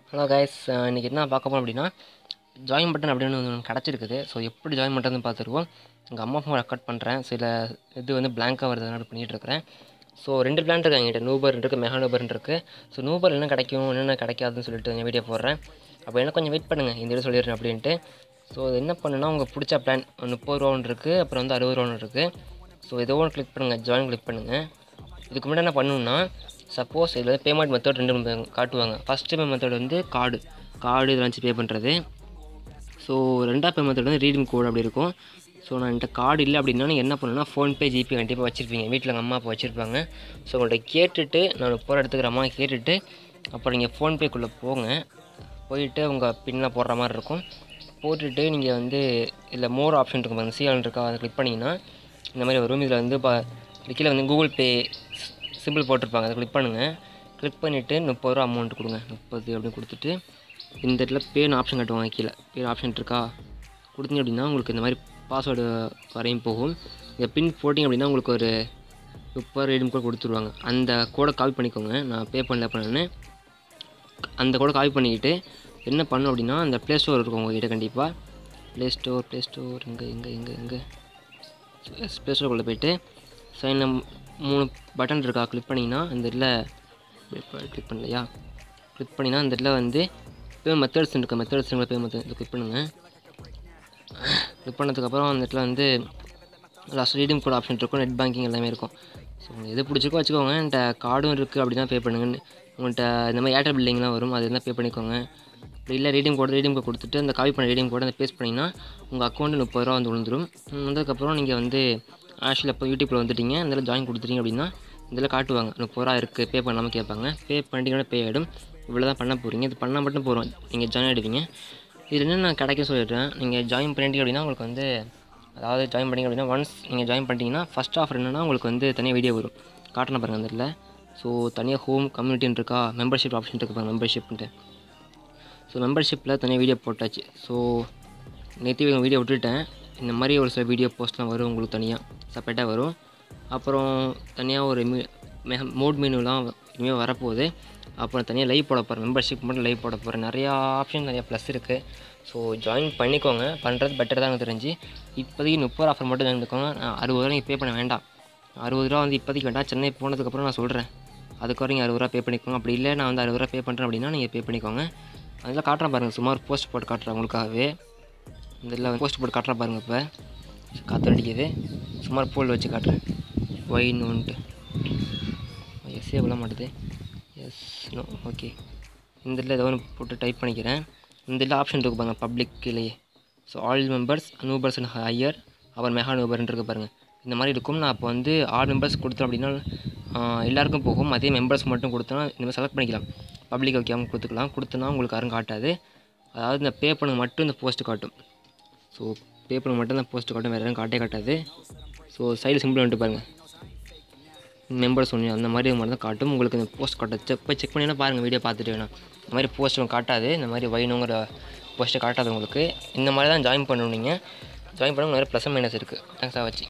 Hello guys, இன்றைக்கி என்ன பார்க்க போகிறோம் அப்படின்னா ஜாயின் பட்டன் அப்படின்னு ஒன்று கிடச்சிருக்குது. ஸோ எப்படி ஜாயின் பண்ணுறதுன்னு பார்த்துருவோம். எங்கள் அம்மா ஃபோன் ரெக்கார்ட் பண்ணுறேன், சில இது வந்து பிளாங்காக வருதுனால பண்ணிகிட்ருக்கிறேன். ஸோ 2 பிளான் இருக்குது என்கிட்ட, நூபர் இருக்குது, மெகா நூபர்னு இருக்குது. ஸோ நூபர் என்ன கிடைக்கும் என்னென்ன கிடைக்காதுன்னு சொல்லிட்டு கொஞ்சம் வீடியோ போடுறேன். அப்போ என்ன கொஞ்சம் வெயிட் பண்ணுங்கள், இந்த வீடியோ சொல்லிடுறேன் அப்படின்ட்டு. ஸோ இது என்ன பண்ணுன்னா, உங்களுக்கு பிடிச்ச பிளான் 30 ரூபா ஒன்று இருக்குது, அப்புறம் வந்து 60 ரூபா ஒன்று இருக்குது. ஸோ ஏதோ ஒன்று கிளிக் பண்ணுங்கள், ஜாயின் கிளிக் பண்ணுங்கள். இதுக்கு முன்னாடி என்ன பண்ணணுன்னா, சப்போஸ் இதில் வந்து பேமெண்ட் மெத்தட் 2 காட்டுவாங்க. ஃபஸ்ட்டு பேமெண்ட் மெத்தட் வந்து கார்டு இதில் வச்சு பே பண்ணுறது. ஸோ 2ஆவது பேமெண்ட் மெத்தட் வந்து ரீடிங் கோடு அப்படி இருக்கும். ஸோ நான் என்கிட்ட கார்டு இல்லை அப்படின்னா நீங்கள் என்ன பண்ணணுன்னா, ஃபோன்பே ஜிபே கண்டிப்பாக வச்சுருப்பீங்க, வீட்டில் எங்கள் அம்மா அப்பா வச்சுருப்பாங்க. ஸோ உங்கள்கிட்ட கேட்டுட்டு, நான் 30 ரூபா எடுத்துக்கிற அம்மா கேட்டுட்டு, அப்புறம் நீங்கள் ஃபோன்பேக்குள்ளே போயிட்டு உங்கள் பின்னால் போடுற மாதிரி இருக்கும். போட்டுட்டு நீங்கள் வந்து இதில் மோர் ஆப்ஷன் இருக்கும் பாருங்கள், சிஆல் இருக்கா, அதை கிளிக் பண்ணிங்கன்னா இந்த மாதிரி வரும். இதில் வந்து கீழே வந்து கூகுள் பே சிம்பிள் போட்டிருப்பாங்க, அதை கிளிக் பண்ணுங்கள். கிளிக் பண்ணிவிட்டு 30 ரூபா அமௌண்ட் கொடுங்க, 30 அப்படின்னு கொடுத்துட்டு இந்த இடத்துல பேன் ஆப்ஷன் கட்டுவாங்க. கீழே பேன் ஆப்ஷன் இருக்கா, கொடுத்தீங்க அப்படின்னா உங்களுக்கு இந்த மாதிரி பாஸ்வேர்டு வரையும் போகும். இந்த பின் போட்டிங்க அப்படின்னா உங்களுக்கு ஒரு 30 ரீடிங் கோட் கொடுத்துருவாங்க. அந்த கோடை காப்பி பண்ணிக்கோங்க. நான் பே பண்ணல பண்ணேன்னு அந்த கோடை காப்பி பண்ணிக்கிட்டு என்ன பண்ணணும் அப்படின்னா, அந்த ப்ளே ஸ்டோர் இருக்கும் உங்கள்கிட்ட கண்டிப்பாக. ப்ளே ஸ்டோர் எங்கே ப்ளே ஸ்டோருக்குள்ளே போய்ட்டு சைன் 3 பட்டன் இருக்கா, கிளிக் பண்ணிங்கன்னா இந்த இதில் கிளிக் பண்ணலையா, கிளிக் பண்ணிங்கன்னா இந்த இதில் வந்து பேமெண்ட் மெத்தட்ஸ் இருக்குது, மெத்தட்ஸ் பேமெண்ட் மெத்தட் கிளிக் பண்ணுங்கள். கிளிக் பண்ணதுக்கப்புறம் அந்த இடத்துல வந்து லாஸ்ட் ரீடிங் கோட் ஆப்ஷன் இருக்கும், நெட் பேங்கிங் எல்லாமே இருக்கும். ஸோ உங்களுக்கு எது பிடிச்சிருக்கோ வச்சுக்கோங்க. என்கிட்ட கார்டும் இருக்குது அப்படின்னா பே பண்ணுங்கன்னு. உங்கள்கிட்ட இந்த மாதிரி ஏர்டெல் பில்லிங்லாம் வரும், அது இருந்தால் பே பண்ணிக்கோங்க. அப்படி இல்லை ரீடிங் கோட் கொடுத்துட்டு அந்த காப்பி பண்ண ரீடிங் கோடை அந்த பேஸ்ட் பண்ணிங்கன்னா உங்கள் அக்கௌண்ட்டு 30 ரூபா வந்து விழுந்துடும். வந்ததுக்கப்புறம் நீங்கள் வந்து ஆஷில் இப்போ யூடியூப்பில் வந்துட்டீங்க, அதில் ஜாயின் கொடுத்துட்டீங்க அப்படின்னா இதில் காட்டுவாங்க 30 ரூபா இருக்குது, பே பண்ணாமல் கேட்பாங்க. பே பண்ணிட்டீங்கன்னா பே ஆகிடும். இவ்வளோ தான் பண்ண போகிறீங்க, இது பண்ணால் மட்டும் போகிறோம், நீங்கள் ஜாயின் ஆகிடுவீங்க. இது என்ன நான் கிடைக்கும் சொல்லிடுறேன். நீங்கள் ஜாயின் பண்ணிட்டீங்க அப்படின்னா உங்களுக்கு வந்து, அதாவது ஜாயின் பண்ணிங்க அப்படின்னா ஒன்ஸ் நீங்கள் ஜாயின் பண்ணிட்டீங்கன்னா ஃபஸ்ட் ஆஃபர் என்னென்னா உங்களுக்கு வந்து தனியாக வீடியோ வரும், காட்டணும் பாருங்கள் அந்த இடத்துல. ஸோ தனியாக ஹோம் கம்யூனிட்டின்னு இருக்கா, மெம்பர்ஷிப் ஆப்ஷன் இருக்குது பாருங்கள், மெம்பர்ஷிப்ன்ட்டு. ஸோ மெம்பர்ஷிப்பில் தனியாக வீடியோ போட்டாச்சு. ஸோ நேற்று வீடியோ விட்டுட்டேன். இந்த மாதிரி ஒரு சில வீடியோ போஸ்ட்லாம் வரும், உங்களுக்கு தனியாக செப்பரேட்டாக வரும். அப்புறம் தனியாக ஒரு மோட் மெனுலாம் இனிமேல் வரப்போகுது. அப்புறம் தனியாக லைவ் போட போகிறேன், மெம்பர்ஷிப் மட்டும் லைவ் போட போகிறேன். நிறையா ஆப்ஷன், நிறையா ப்ளஸ் இருக்குது. ஸோ ஜாயின் பண்ணிக்கோங்க, பண்ணுறது பெட்டர் தான் எனக்கு தெரிஞ்சு. இப்போதைக்கு 30 ரூபா ஆஃபர் மட்டும் ஜாயின் பண்ணிக்கோங்க. 60 ரூபா நீங்கள் பே பண்ண வேண்டாம். 60 ரூபா வந்து இப்போதைக்கு வேண்டாம், சென்னை போனதுக்கப்புறம் நான் சொல்கிறேன், அதுக்கு நீங்கள் 60 ரூபா பே பண்ணிக்கோங்க. அப்படி இல்லை நான் வந்து 60 ரூபா பே பண்ணுறேன் அப்படின்னா நீங்கள் பே பண்ணிக்கோங்க. அதில் காட்டுறேன் பாருங்கள், சும்மா ஒரு போஸ்ட் போட்டு காட்டுறேன் உங்களுக்காகவே. இதில் போஸ்ட் போட்டு காட்டுறேன் பாருங்கள். இப்போ காற்று அடிக்குது, சும்மா போல் வச்சு காட்டுறேன். ஒயின்னுன்ட்டு எஸ்ஸே விட மாட்டுது, எஸ் நோ ஓகே. இந்த இதில் ஏதோ ஒன்று போட்டு டைப் பண்ணிக்கிறேன். இந்த இதில் ஆப்ஷன் இருக்குது பாருங்கள், பப்ளிக்லேயே. ஸோ ஆல் மெம்பர்ஸ், நூபர்ஸ் அண்ட் ஹையர், அப்புறம் மெகா நூபர்ன்னு இருக்குது பாருங்கள். இந்த மாதிரி இருக்கும். நான் இப்போ வந்து ஆல் மெம்பர்ஸ் கொடுத்தோம் அப்படின்னா எல்லாருக்கும் போகும். அதே மெம்பர்ஸ் மட்டும் கொடுத்தோன்னா இந்த மாதிரி செலக்ட் பண்ணிக்கலாம். பப்ளிக் வைக்காமல் கொடுத்தோன்னா உங்களுக்கு யாரும் காட்டாது. அதாவது இந்த பே பண்ண மட்டும் இந்த போஸ்ட்டு காட்டும். ஸோ பே பண்ண மட்டும் தான் போஸ்ட்டு காட்டும், வேறு யாரும் காட்டாது. ஸோ சைடு சிம்பிள் வந்துட்டு பாருங்கள், மெம்பர்ஸ் ஒன்று அந்த மாதிரி மட்டும் தான் காட்டும். உங்களுக்கு இந்த போஸ்ட் காட்டும். செக் பண்ணிங்கன்னா பாருங்கள், வீடியோ பார்த்துட்டு வேணாம். இந்த மாதிரி போஸ்ட்டும் காட்டாது, இந்த மாதிரி வைனுங்கிற போஸ்ட்டை காட்டாது உங்களுக்கு. இந்த மாதிரி தான் ஜாயின் பண்ணணும். நீங்கள் ஜாயின் பண்ண நிறைய ப்ளஸ் மைனஸ் இருக்குது. தேங்க்ஸ் ஃபார் வாட்சிங்.